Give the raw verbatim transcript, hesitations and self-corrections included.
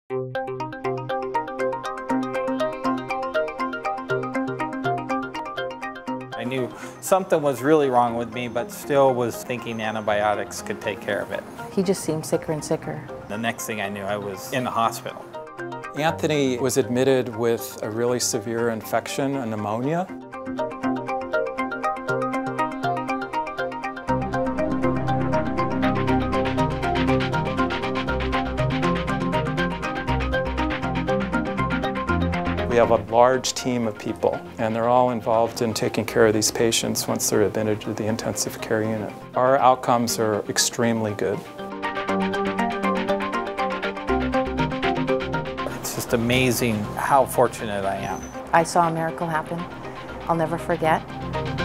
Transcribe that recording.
I knew something was really wrong with me, but still was thinking antibiotics could take care of it. He just seemed sicker and sicker. The next thing I knew, I was in the hospital. Anthony was admitted with a really severe infection, a pneumonia. We have a large team of people, and they're all involved in taking care of these patients once they're admitted to the intensive care unit. Our outcomes are extremely good. It's just amazing how fortunate I am. I saw a miracle happen. I'll never forget.